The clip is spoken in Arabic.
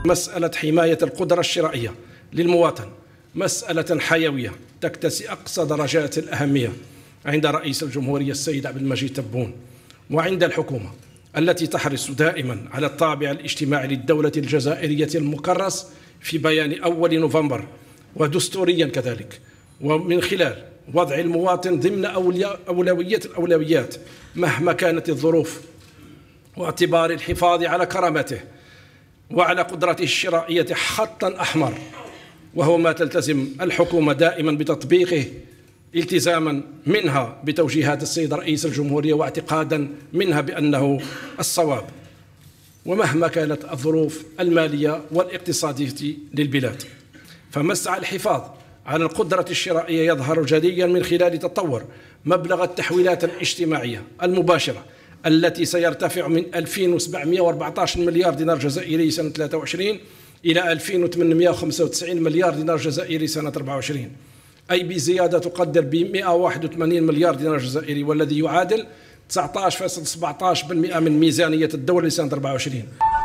مسألة حماية القدرة الشرائية للمواطن مسألة حيوية تكتسي أقصى درجات الأهمية عند رئيس الجمهورية السيد عبد المجيد تبون وعند الحكومة التي تحرص دائما على الطابع الاجتماعي للدولة الجزائرية المكرس في بيان أول نوفمبر ودستوريا كذلك، ومن خلال وضع المواطن ضمن الأولويات مهما كانت الظروف، واعتبار الحفاظ على كرامته وعلى قدرته الشرائية خطا أحمر، وهو ما تلتزم الحكومة دائما بتطبيقه التزاما منها بتوجيهات السيد رئيس الجمهورية واعتقادا منها بأنه الصواب، ومهما كانت الظروف المالية والاقتصادية للبلاد. فمسعى الحفاظ على القدرة الشرائية يظهر جليا من خلال تطور مبلغ التحويلات الاجتماعية المباشرة التي سيرتفع من 2714 مليار دينار جزائري سنة 23 إلى 2895 مليار دينار جزائري سنة 24، أي بزيادة تقدر ب 181 مليار دينار جزائري، والذي يعادل 19.17% من ميزانية الدولة لسنة 24.